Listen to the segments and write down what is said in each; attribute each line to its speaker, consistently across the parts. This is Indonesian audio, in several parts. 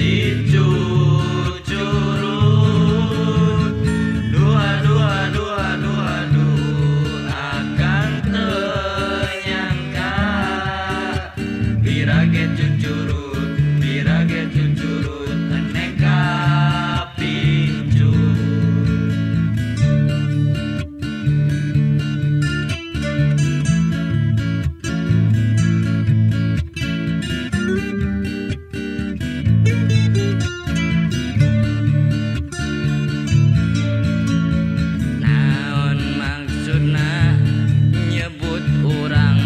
Speaker 1: cucurut. Dua dua dua dua du akan tenyangka birage cucurut aneka pincu. Naon maksudna nyebut urang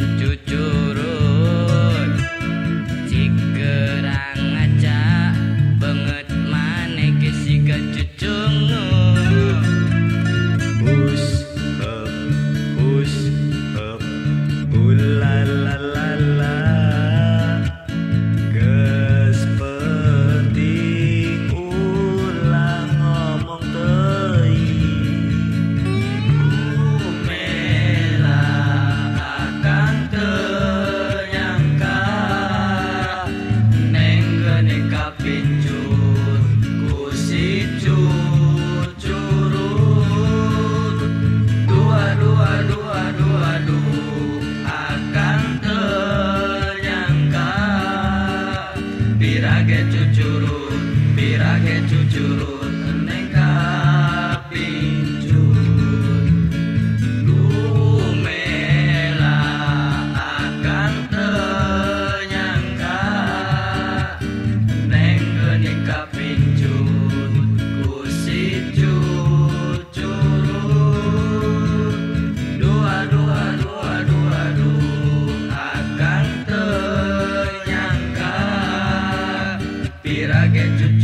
Speaker 1: cucurut? Cikerang ngaca banget maneh ge siga cucungut. Hus heup ulalalala geus penting ulang ngomong teuing. Kumela akan teu nyangka neng geuneh kapincut ku si cucurut. Dua dua dua dua du akan teu nyangka birage cucurut aneka pincut. Lumela akan teu nyangka neng geuneh kapincut ku si cucurut. Dua dua dua dua du akan teu nyangka birage cucurut